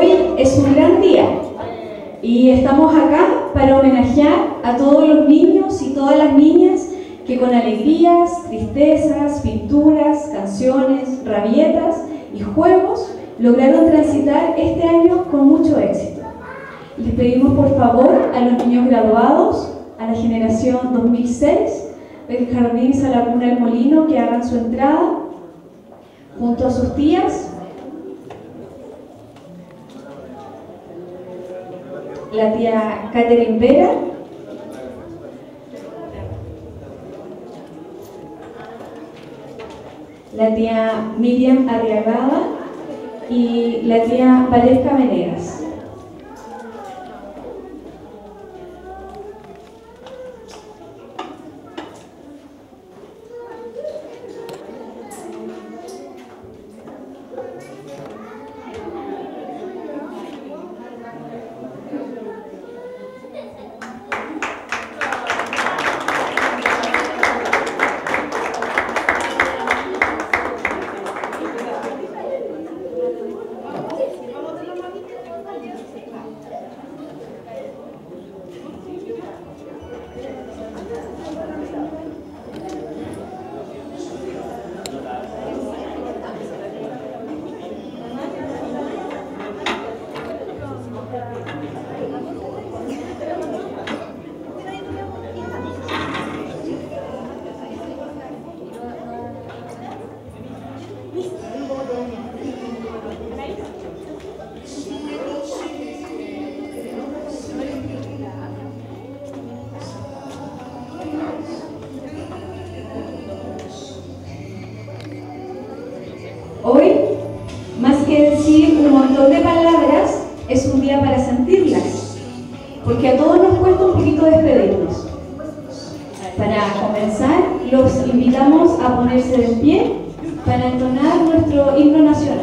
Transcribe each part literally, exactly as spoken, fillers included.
hoy es un gran día y estamos acá para homenajear a todos los niños y todas las niñas que con alegrías, tristezas, pinturas, canciones, rabietas y juegos lograron transitar este año con mucho éxito. Les pedimos por favor a los niños graduados, a la generación dos mil seis del Jardín Sala Cuna El Molino, que hagan su entrada junto a sus tías, la tía Catherine Vera, la tía Miriam Arriagada y la tía Valesca Venegas. Hoy, más que decir un montón de palabras, es un día para sentirlas, porque a todos nos cuesta un poquito despedirnos. Para comenzar, los invitamos a ponerse de pie para entonar nuestro himno nacional.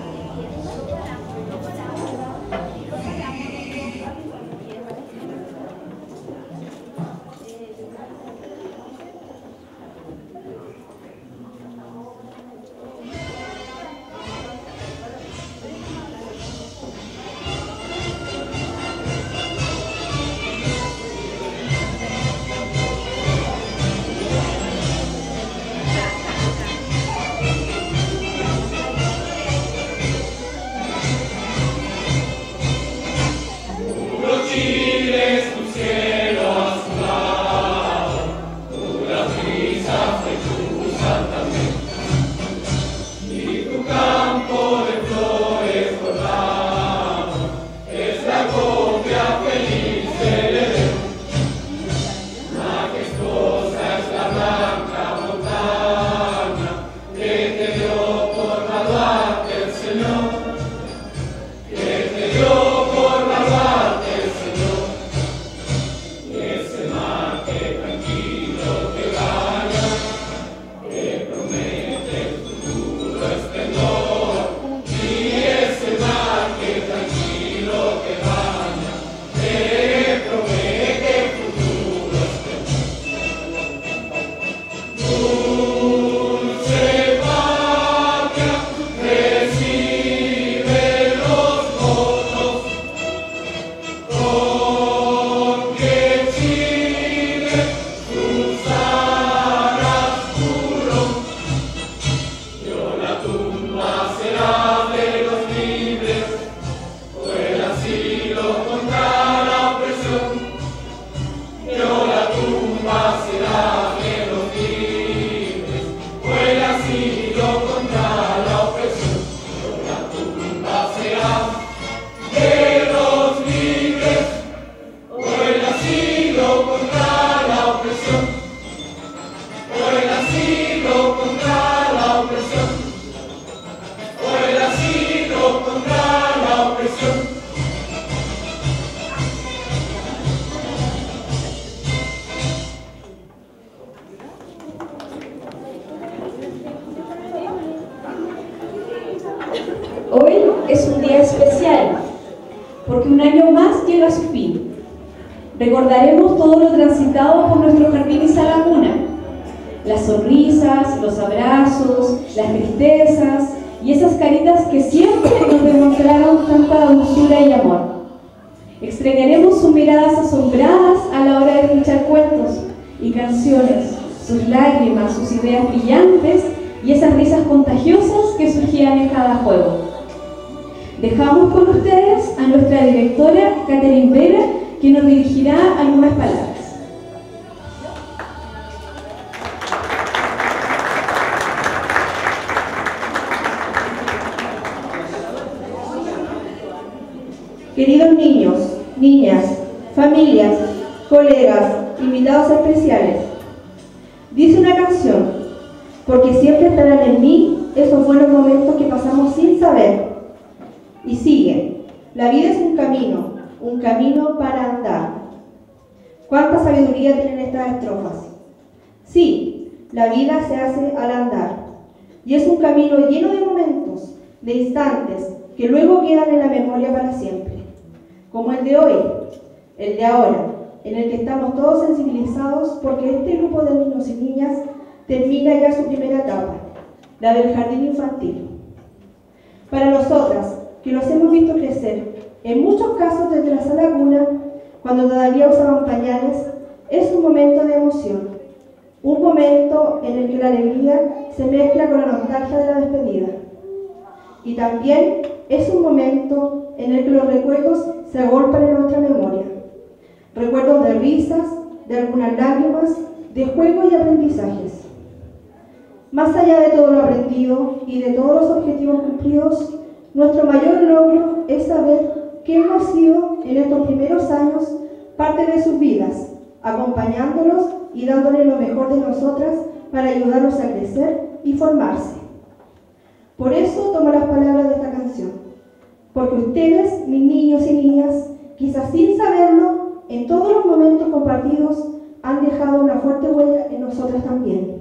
Hoy es un día especial, porque un año más llega a su fin. Recordaremos todo lo transitado por nuestro Jardín y Sala Cuna, las sonrisas, los abrazos, las tristezas y esas caritas que siempre nos demostraron tanta dulzura y amor. Extrañaremos sus miradas asombradas a la hora de escuchar cuentos y canciones, sus lágrimas, sus ideas brillantes y esas risas contagiosas que surgían en cada juego. Dejamos con ustedes a nuestra directora, Catherine Vera, que nos dirigirá algunas palabras. Queridos niños, niñas, familias, colegas, invitados especiales, dice una canción, porque siempre estarán en mí esos buenos momentos que pasamos sin saber. Y sigue, la vida es un camino, un camino para andar. ¿Cuánta sabiduría tienen estas estrofas? Sí, la vida se hace al andar, y es un camino lleno de momentos, de instantes, que luego quedan en la memoria para siempre. Como el de hoy, el de ahora, en el que estamos todos sensibilizados porque este grupo de niños y niñas termina ya su primera etapa, la del jardín infantil. Para nosotras, que los hemos visto crecer, en muchos casos desde la sala cuna, cuando todavía usaban pañales, es un momento de emoción, un momento en el que la alegría se mezcla con la nostalgia de la despedida. Y también es un momento en el que los recuerdos se agolpan en nuestra memoria. Recuerdos de risas, de algunas lágrimas, de juegos y aprendizajes. Más allá de todo lo aprendido y de todos los objetivos cumplidos, nuestro mayor logro es saber que hemos sido en estos primeros años parte de sus vidas, acompañándolos y dándoles lo mejor de nosotras para ayudarlos a crecer y formarse. Por eso tomo las palabras de esta canción, porque ustedes, mis niños y niñas, quizás sin saberlo, en todos los momentos compartidos, han dejado una fuerte huella en nosotras también.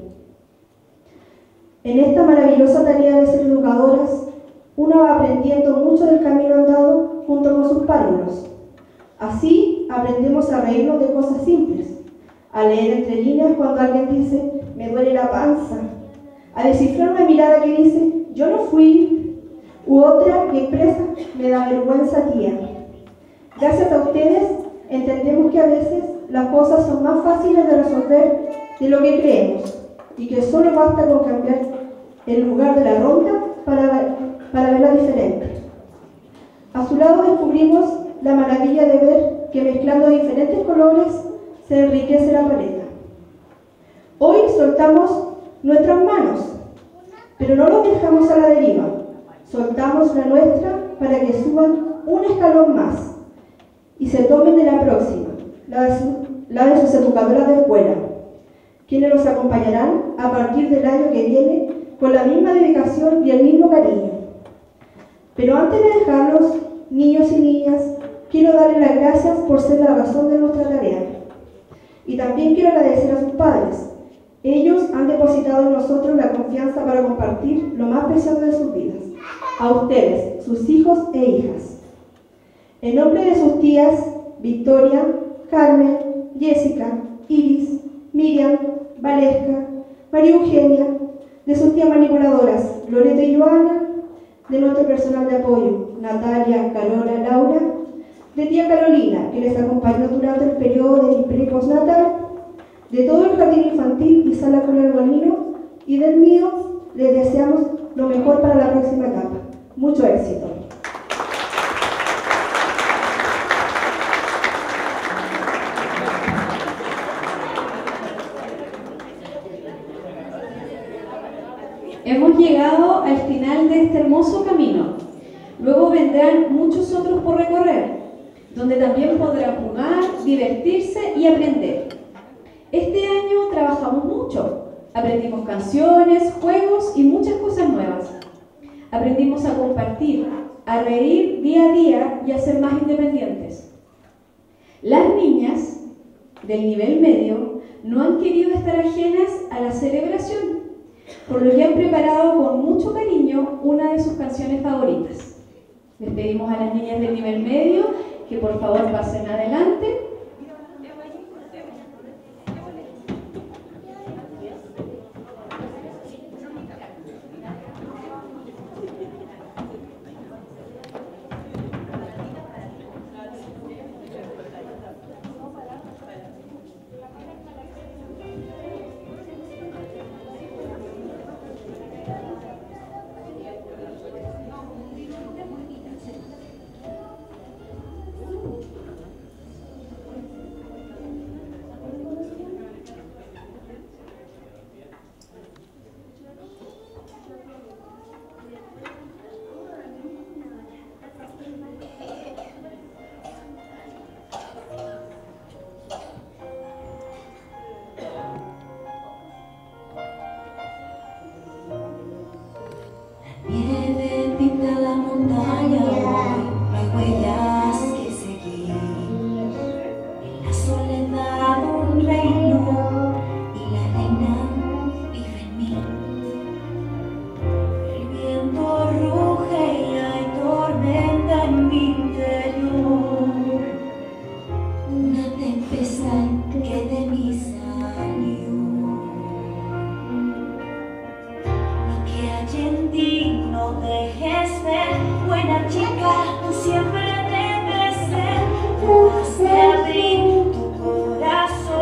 En esta maravillosa tarea de ser educadoras, uno va aprendiendo mucho del camino andado junto con sus párvulos. Así aprendemos a reírnos de cosas simples, a leer entre líneas cuando alguien dice, me duele la panza, a descifrar una mirada que dice, yo no fui, u otra que expresa, me da vergüenza, tía. Gracias a ustedes, entendemos que a veces las cosas son más fáciles de resolver de lo que creemos y que solo basta con cambiar el lugar de la ronda para, para verla diferente. A su lado descubrimos la maravilla de ver que mezclando diferentes colores se enriquece la paleta. Hoy soltamos nuestras manos, pero no los dejamos a la deriva. Soltamos la nuestra para que suban un escalón más y se tomen de la próxima, la de, su, la de sus educadoras de escuela, quienes los acompañarán a partir del año que viene con la misma dedicación y el mismo cariño. Pero antes de dejarlos, niños y niñas, quiero darles las gracias por ser la razón de nuestra tarea. Y también quiero agradecer a sus padres. Ellos han depositado en nosotros la confianza para compartir lo más preciado de sus vidas. A ustedes, sus hijos e hijas. En nombre de sus tías, Victoria, Carmen, Jessica, Iris, Miriam, Valesca, María Eugenia, de sus tías manipuladoras, Loreto y Joana, de nuestro personal de apoyo, Natalia, Carola, Laura, de tía Carolina, que les acompañó durante el periodo de pre y postnatal, de todo el jardín infantil y sala con el bonino, y del mío, les deseamos lo mejor para la próxima etapa. Mucho éxito. Hemos llegado al final de este hermoso camino. Luego vendrán muchos otros por recorrer, donde también podrán jugar, divertirse y aprender. Este año trabajamos mucho. Aprendimos canciones, juegos y muchas cosas nuevas. Aprendimos a compartir, a reír día a día y a ser más independientes. Las niñas del nivel medio no han querido estar ajenas a la celebración, por lo que han preparado con mucho cariño una de sus canciones favoritas. Les pedimos a las niñas del nivel medio que por favor pasen adelante. montaña hoy no hay huellas que seguir. En la soledad un reino y la reina vive en mí. El viento ruge y hay tormenta en mi interior. Una tempestad que de mí salió. Lo que hay en ti no dejes ver, buena chica, siempre debes ser. Puedas de abrir tu corazón,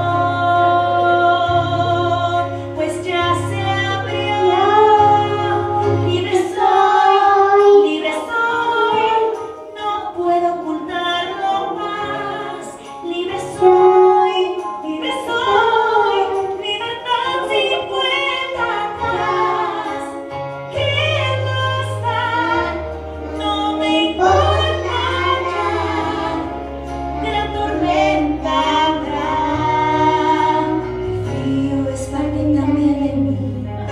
pues ya se abrió. Libre soy, libre soy, no puedo ocultarlo más. Libre soy, libre soy, libertad sin vuelta atrás. ¿Qué más da? No me importa ya. Gran tormenta habrá. El frío es parte también de mí.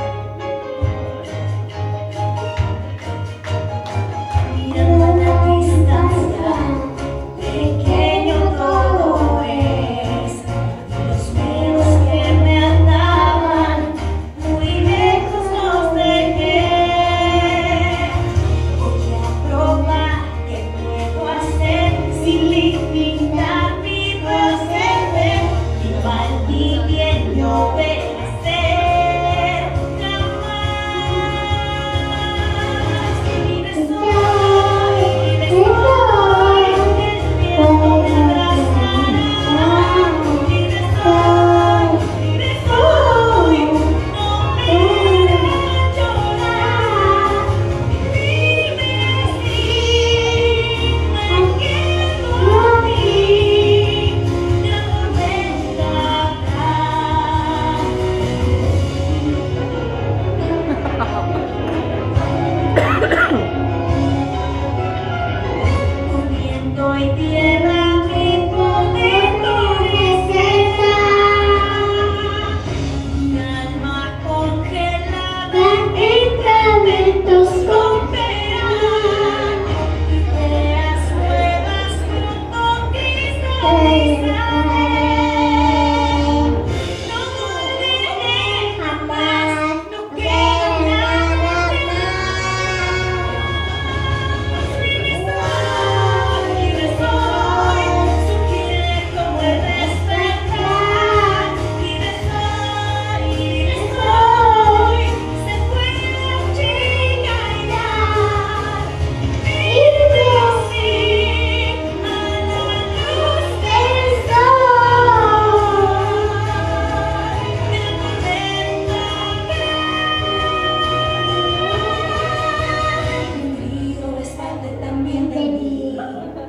Mirando a la distancia, pequeño todo es. Y los miedos que me ataban, muy lejos los dejé. Voy a probar qué puedo hacer sin limitar mi proceder. Ni mal ni bien no obedecer jamás. Libre soy, libre soy, el viento me abrazará. Libre soy, libre soy, no me dejes llorar. Libre sí, me quedo a mí. Gran tormenta habrá. Por viento y tierra mi poder tu riqueza. Mi alma congelada entre vientos romperán. Ideas nuevas pronto cristalizaré. No volveré jamás, no quiero nada más. Libre soy, libre soy, surgiré como el despertar. Libre soy, libre soy, se puede achicar. Libre sí, a la luz del sol. Gran tormenta habrá. El frío es parte también de mí.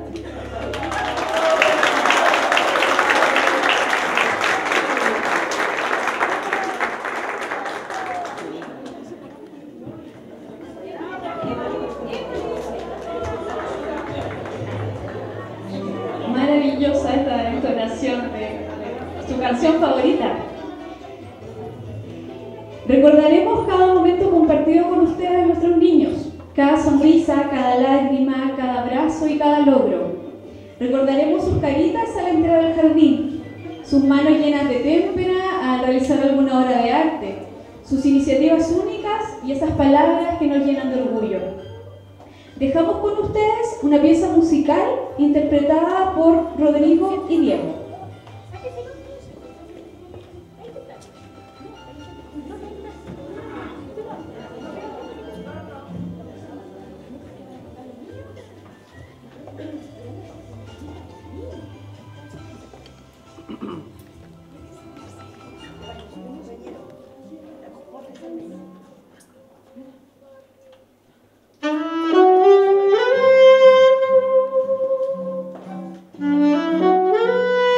Maravillosa esta entonación de su canción favorita. Recordaremos cada momento compartido con ustedes, nuestros niños, cada sonrisa, cada lágrima, cada abrazo y cada logro. Recordaremos sus caritas al entrar al jardín, sus manos llenas de témpera al realizar alguna obra de arte, sus iniciativas únicas y esas palabras que nos llenan de orgullo. Dejamos con ustedes una pieza musical interpretada por Rodrigo y Diego. Thank you.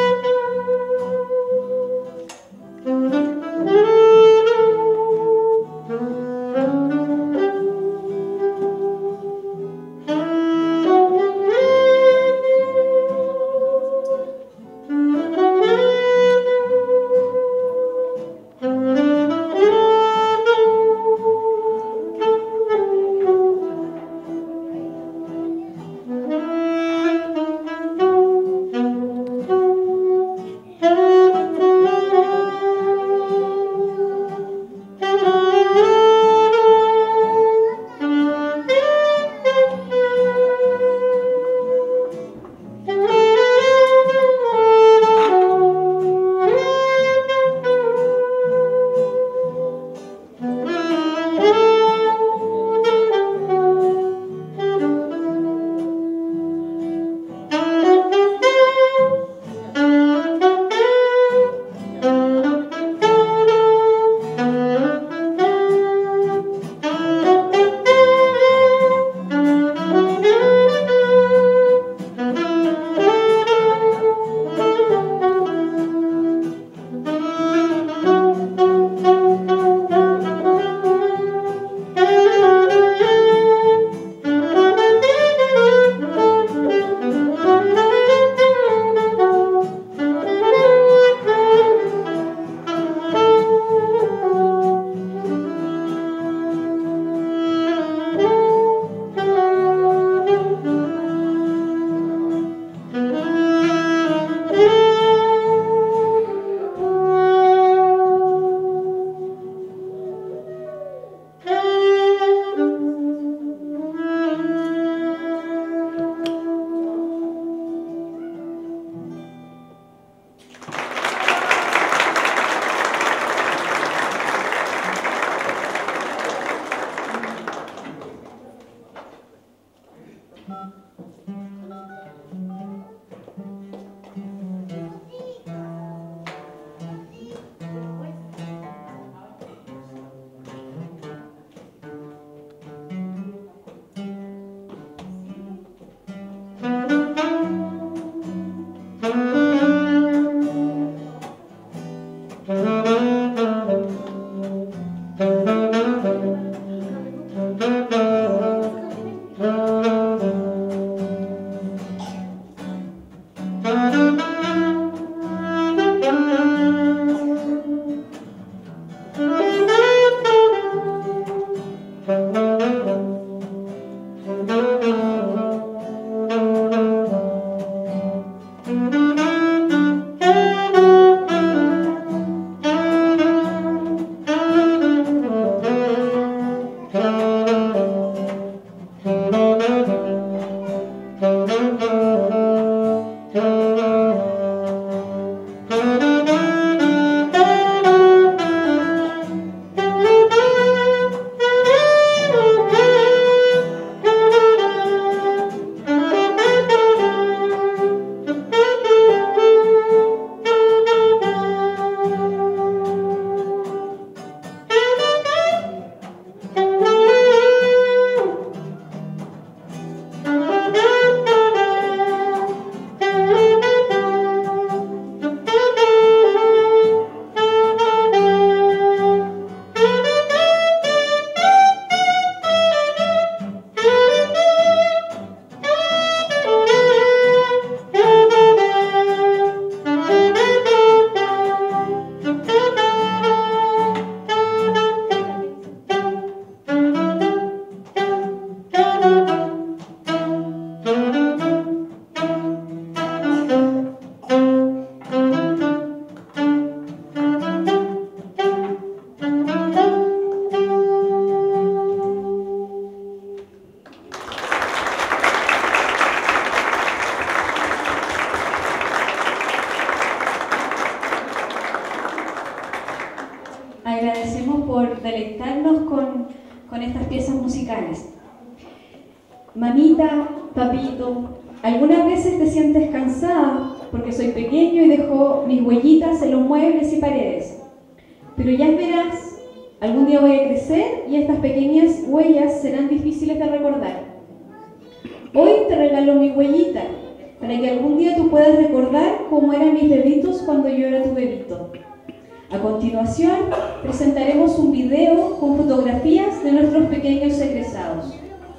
agradecemos por deleitarnos con, con estas piezas musicales. Mamita, papito, algunas veces te sientes cansada porque soy pequeño y dejo mis huellitas en los muebles y paredes. Pero ya verás, algún día voy a crecer y estas pequeñas huellas serán difíciles de recordar. Hoy te regalo mi huellita, para que algún día tú puedas recordar cómo eran mis deditos cuando yo era tu bebito. A continuación, presentaremos un video con fotografías de nuestros pequeños egresados.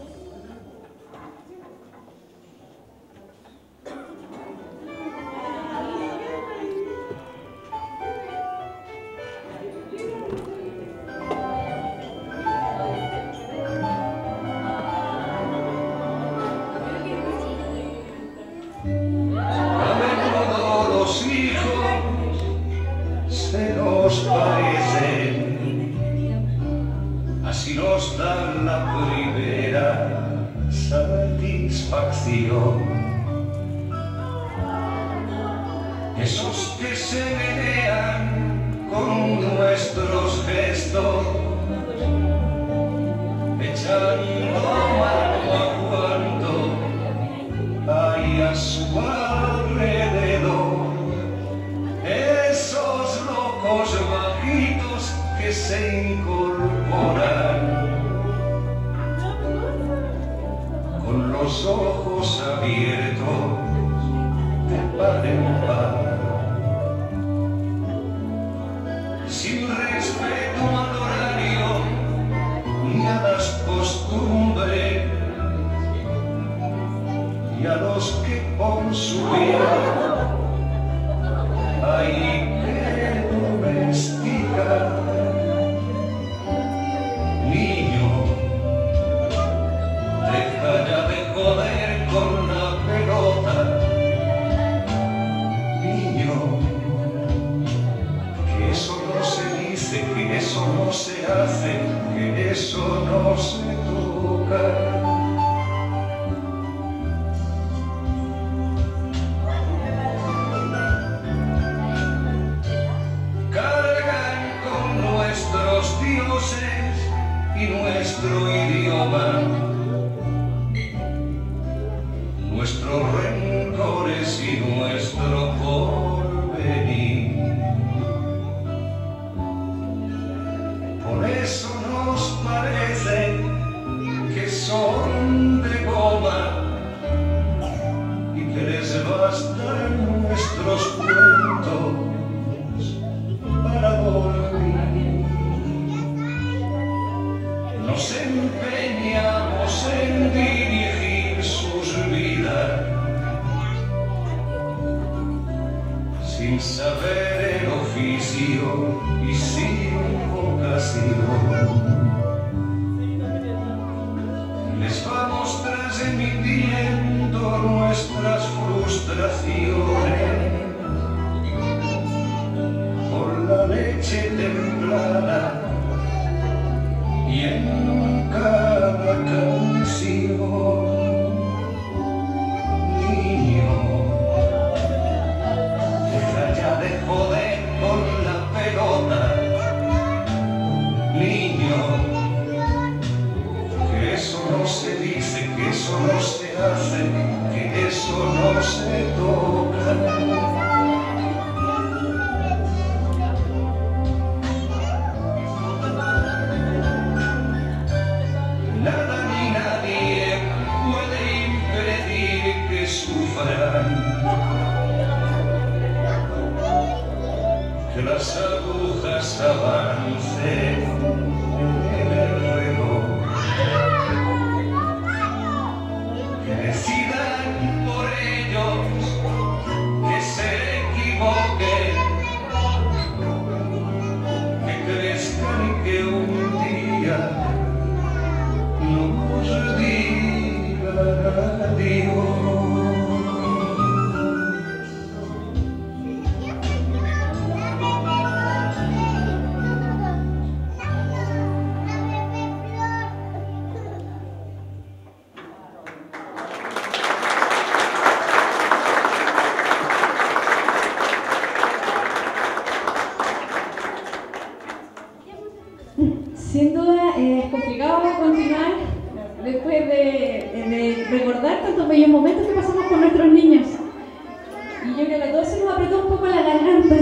Así nos da la primera satisfacción. Esos que se menean con nuestros gestos, echando mano a cuanto hay a su alrededor. Esos locos bajitos que se incorporan con los ojos abiertos de par en par, sin respeto al horario ni a las costumbres, y a los que por su vida hay que domesticar. Niño, deja ya de joder con la pelota. Niño, que eso no se dice, que eso no se hace, que eso no se toca. Dioses y nuestro idioma, nuestros rencores y nuestro porvenir. Por eso nos parece que son de goma y que les bastan nuestros cuentos para dormir. Nos empeñamos en dirigir sus vidas sin saber el oficio y sin vocación. Les vamos transmitiendo nuestras frustraciones por la leche templada y en cada canción. Niño, deja ya de joder con la pelota. Niño, que eso no se dice, que eso no se hace, que eso no se toca. Que las agujas avancen en el reloj, que decidan por ellos, que se equivoquen, que crezcan y que un día nos digan adiós. Sin duda es complicado continuar después de, de recordar tantos bellos momentos que pasamos con nuestros niños. Y yo creo que a todos se nos apretó un poco la garganta.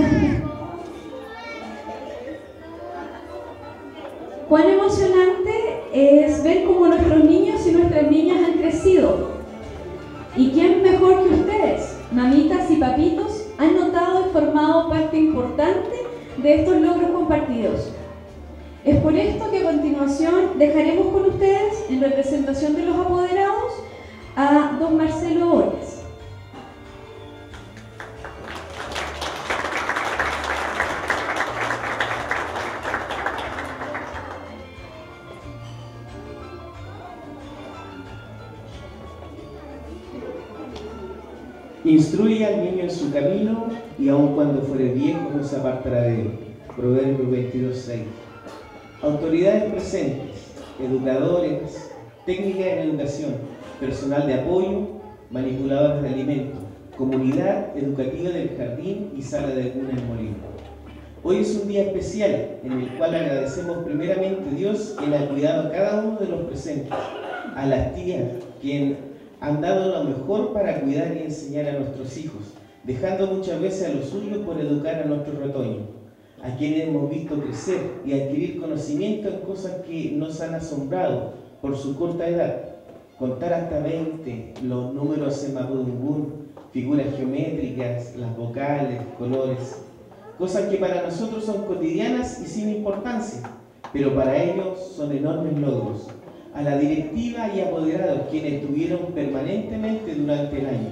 Cuán emocionante es ver cómo nuestros niños y nuestras niñas han crecido. ¿Y quién mejor que ustedes, mamitas y papitos, han notado y formado parte importante de estos logros compartidos? Es por esto que a continuación dejaremos con ustedes, en representación de los apoderados, a don Marcelo Borges. Instruye al niño en su camino, y aun cuando fuere viejo no se apartará de él. Proverbios veintidós, seis. Autoridades presentes, educadores, técnicas en educación, personal de apoyo, manipuladores de alimentos, comunidad educativa del jardín y sala de cuna en Molino. Hoy es un día especial en el cual agradecemos primeramente a Dios quien ha cuidado a cada uno de los presentes, a las tías quien han dado lo mejor para cuidar y enseñar a nuestros hijos, dejando muchas veces a los suyos por educar a nuestro retoño, a quienes hemos visto crecer y adquirir conocimiento en cosas que nos han asombrado por su corta edad. Contar hasta veinte, los números en mapudungún, figuras geométricas, las vocales, colores, cosas que para nosotros son cotidianas y sin importancia, pero para ellos son enormes logros. A la directiva y apoderados quienes estuvieron permanentemente durante el año.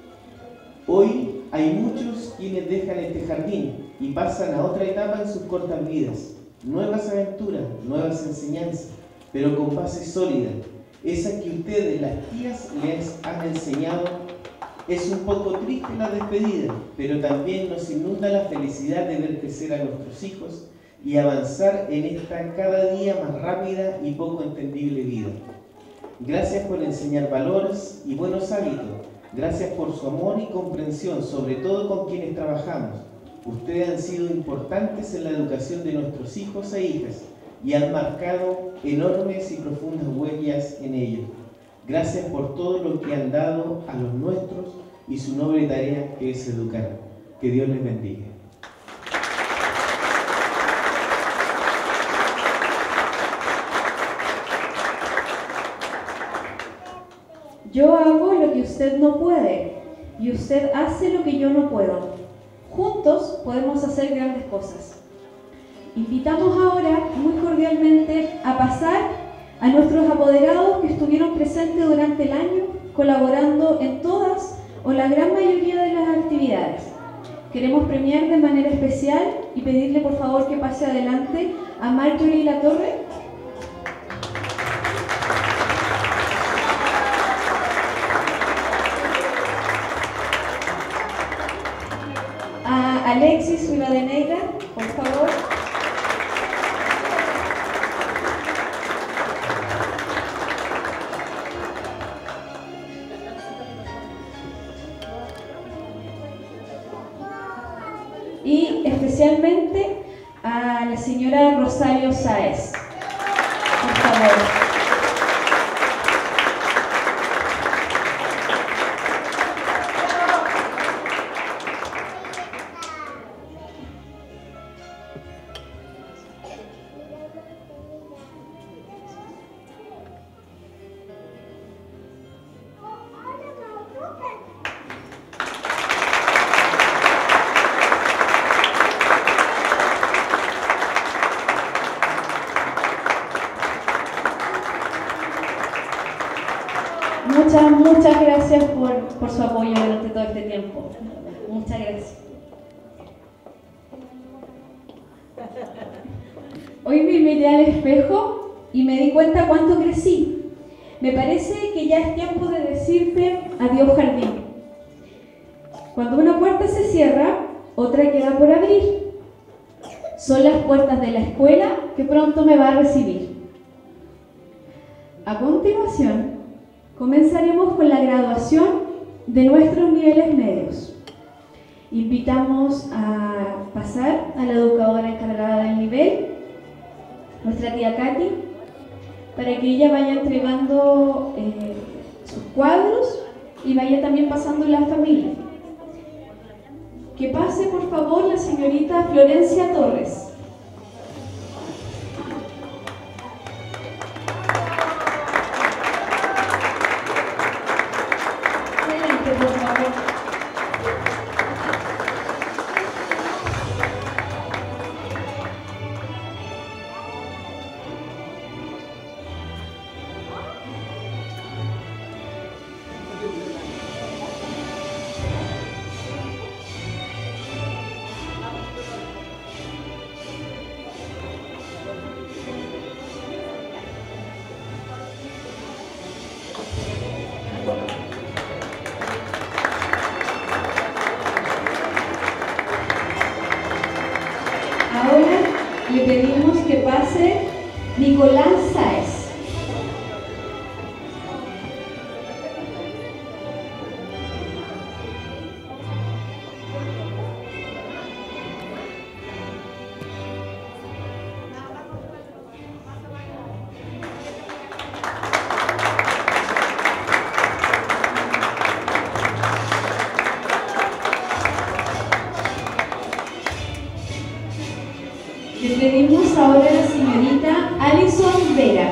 Hoy hay muchos quienes dejan este jardín y pasan a otra etapa en sus cortas vidas, nuevas aventuras, nuevas enseñanzas, pero con base sólida, esa que ustedes, las tías, les han enseñado. Es un poco triste la despedida, pero también nos inunda la felicidad de ver crecer a nuestros hijos y avanzar en esta cada día más rápida y poco entendible vida. Gracias por enseñar valores y buenos hábitos. Gracias por su amor y comprensión, sobre todo con quienes trabajamos. Ustedes han sido importantes en la educación de nuestros hijos e hijas y han marcado enormes y profundas huellas en ellos. Gracias por todo lo que han dado a los nuestros y su noble tarea que es educar. Que Dios les bendiga. Yo hago lo que usted no puede y usted hace lo que yo no puedo. Juntos podemos hacer grandes cosas. Invitamos ahora muy cordialmente a pasar a nuestros apoderados que estuvieron presentes durante el año, colaborando en todas o la gran mayoría de las actividades. Queremos premiar de manera especial y pedirle por favor que pase adelante a Marjorie Latorre, a Alexis Rivadeneira, por favor. Y especialmente a la señora Rosario Sáez, por favor. Muchas, muchas gracias por, por su apoyo durante todo este tiempo. Muchas gracias. Hoy me miré al espejo y me di cuenta cuánto crecí. Me parece que ya es tiempo de decirte adiós jardín. Cuando una puerta se cierra, otra queda por abrir. Son las puertas de la escuela que pronto me va a recibir. A continuación, comenzaremos con la graduación de nuestros niveles medios. Invitamos a pasar a la educadora encargada del nivel, nuestra tía Katy, para que ella vaya entregando eh, sus cuadros y vaya también pasando la familia. Que pase, por favor, la señorita Florencia Torres. Adelante, por favor. Ahora le pedimos que pase Nicolás Sáez. Le pedimos ahora a la señorita Alison Vera.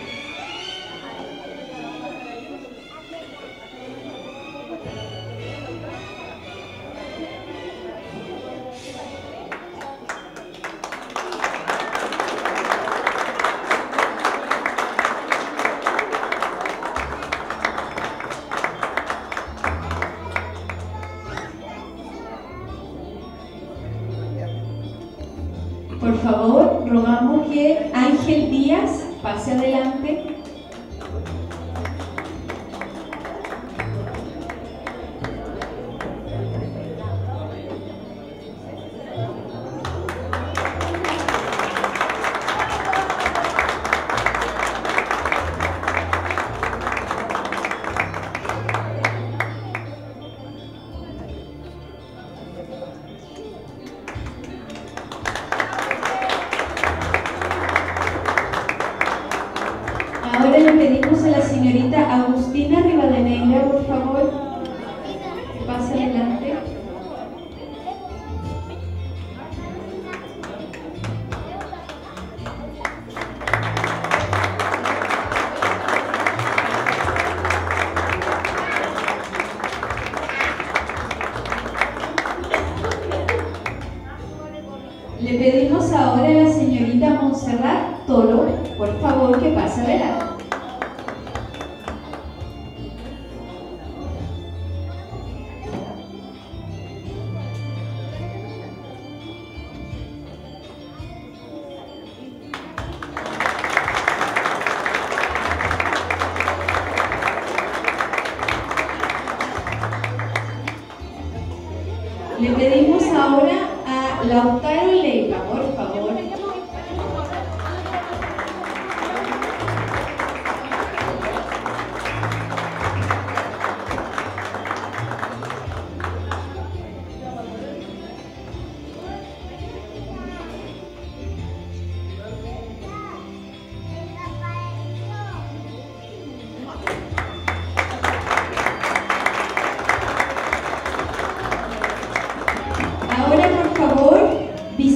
Por favor, rogamos que Ángel Díaz pase adelante. Ahora le pedimos a la señorita Agustina Rivadeneira, por favor, que pase adelante. Le pedimos ahora a la señorita Montserrat Toro, por favor, que pase adelante. Le pedimos ahora a Lautaro Leiva, por favor. Ahora, por favor,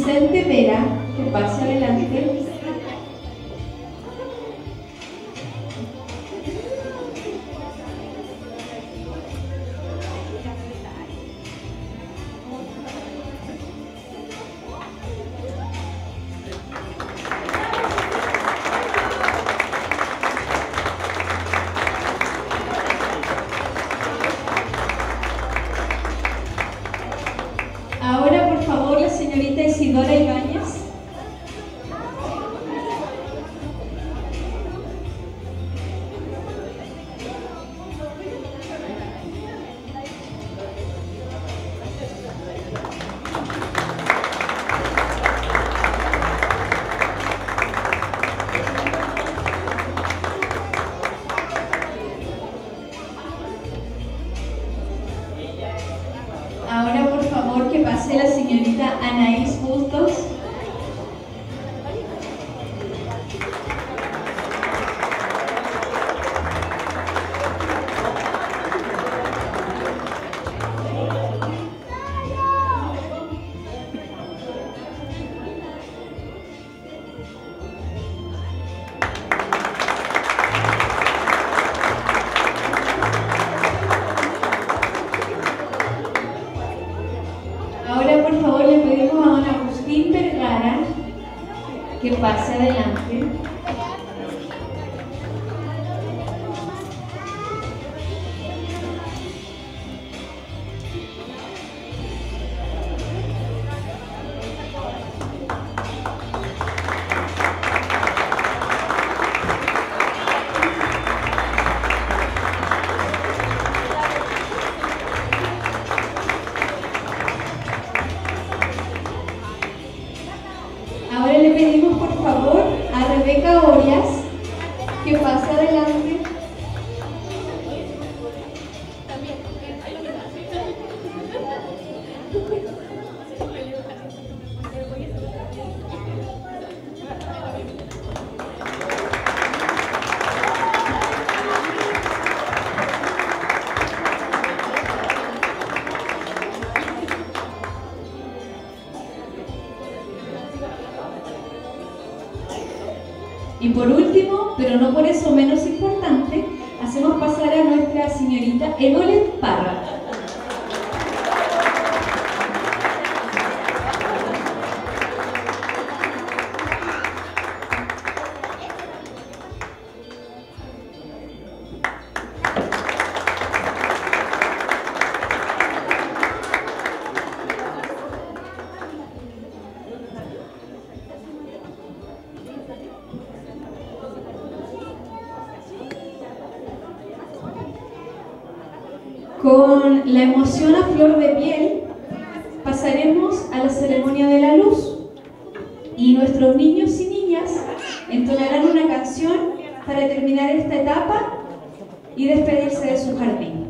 pase adelante. Ahora le pedimos por favor a Rebeca Orias que pase adelante. Y por último, pero no por eso menos importante, hacemos pasar a nuestra señorita Évole Parra. Con la emoción a flor de piel, pasaremos a la ceremonia de la luz y nuestros niños y niñas entonarán una canción para terminar esta etapa y despedirse de su jardín.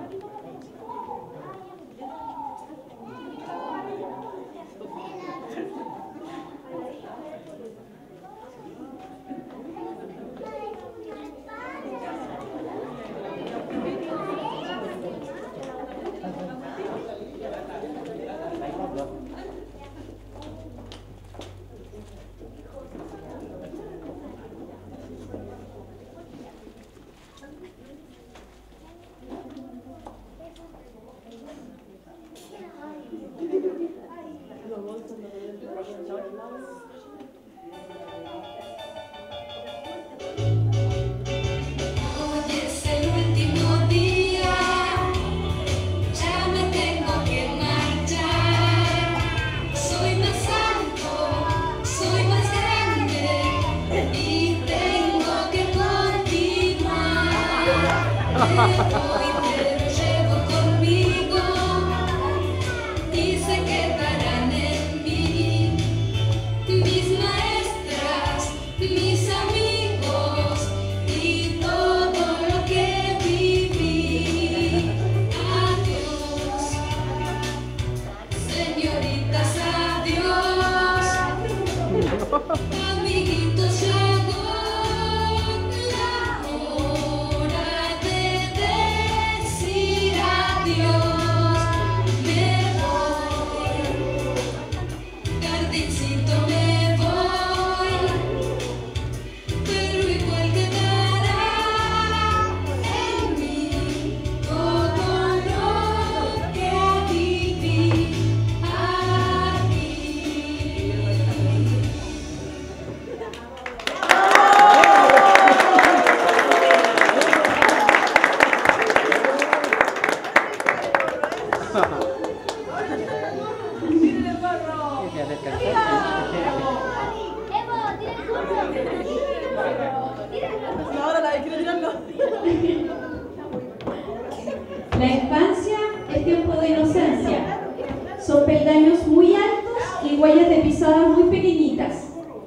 La infancia es tiempo de inocencia. Son peldaños muy altos y huellas de pisadas muy pequeñitas.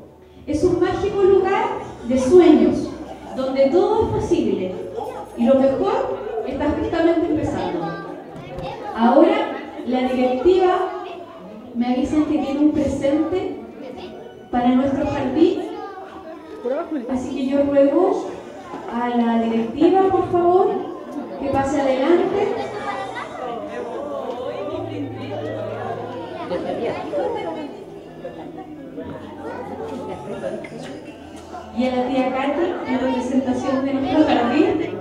Es un mágico lugar de sueños, donde todo es posible. Y lo mejor está justamente empezando. Ahora, la directiva me avisan que tiene un presente para nuestro jardín. Así que yo ruego a la directiva, por favor, que pase adelante. Y a la tía Katy, en representación de nuestro jardín.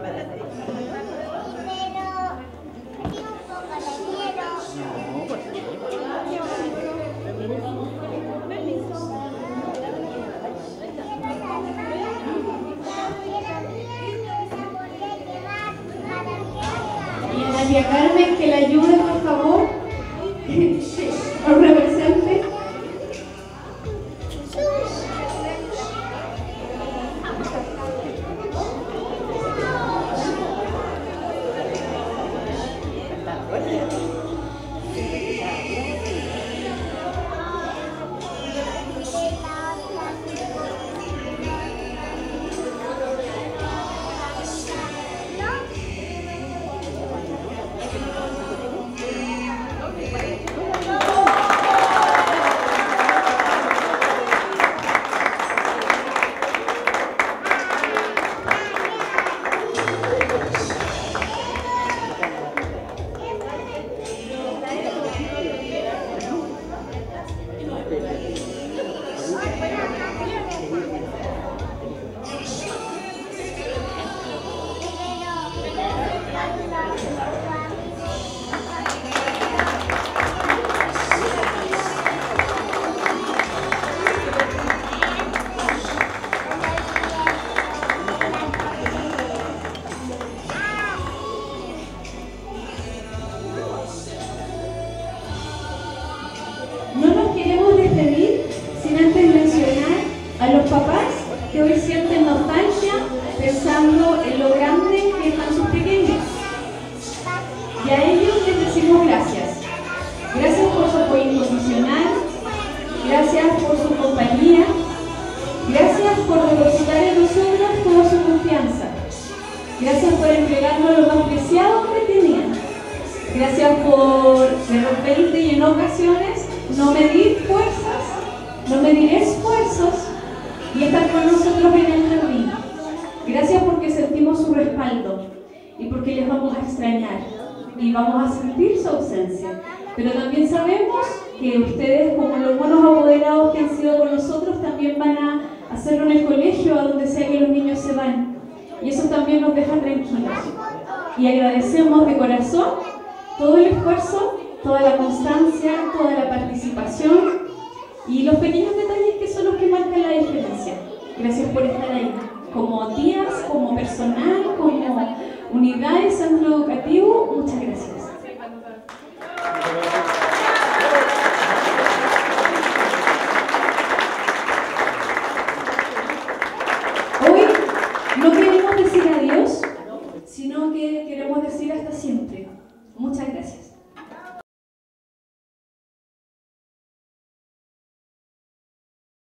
la tía Carmen que la ayude, por favor, nos represente. No nos queremos despedir sin antes mencionar a los papás que hoy sienten nostalgia pensando en lo grande que están sus pequeños. Y a ellos les decimos gracias. Gracias por su apoyo incondicional, gracias por su compañía, gracias por depositar en nosotros toda su confianza. Gracias por entregarnos lo más preciado que tenían. Gracias por de repente y en ocasiones no medir fuerzas, no medir esfuerzos y estar con nosotros en el jardín. Gracias porque sentimos su respaldo y porque les vamos a extrañar y vamos a sentir su ausencia. Pero también sabemos que ustedes, como los buenos apoderados que han sido con nosotros, también van a hacerlo en el colegio, a donde sea que los niños se van. Y eso también nos deja tranquilos. Y agradecemos de corazón todo el esfuerzo, toda la constancia, toda la participación y los pequeños detalles que son los que marcan la diferencia. Gracias por estar ahí, como tías, como personal, como unidad de centro educativo. Muchas gracias. Hoy no queremos decir adiós, sino que queremos decir hasta siempre. Muchas gracias.